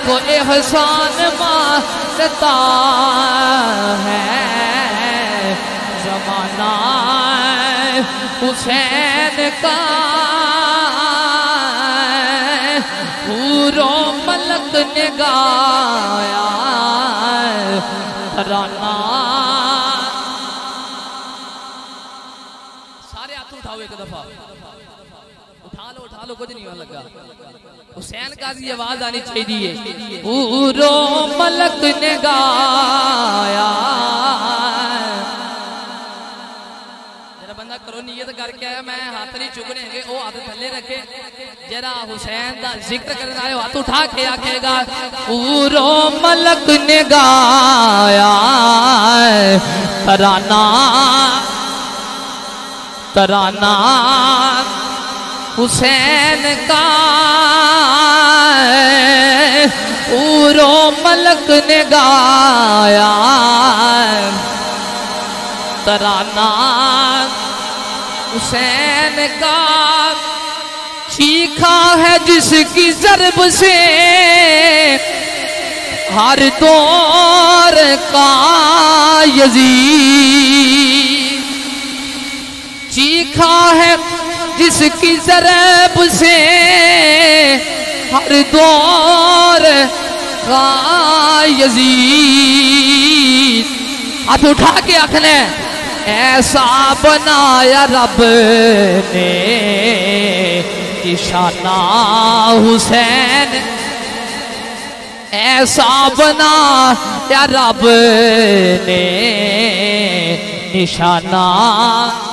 को एहसान मानता है जमाना हुसैन का। पूरो मलक ने गाया तराना। सारे हाथ उठाओ एक दफा, उठा लो कुछ नहीं होने लगा। हुसैन का की आवाज आनी चाहिए। पूरो मलक ने गाया। जरा बंदा करो नियत करके आया, मैं हाथ नहीं चुकने हैं, वो हाथ थले रखे। जरा हुसैन का जिक्र करना है, हाथ उठा के आखेगा पूरो मलक ने गाया तराना तराना हुसैन का। पूरो मलक ने गाया तराना हुसैन का। चीखा है जिसकी ज़र्ब से हर दौर का यज़ीद। चीखा है जिसकी ज़रब से हर दौर का यज़ीद। हाथ उठा के आखने ऐसा बनाया रब ने निशाना हुसैन। ऐसा बनाया रब ने निशाना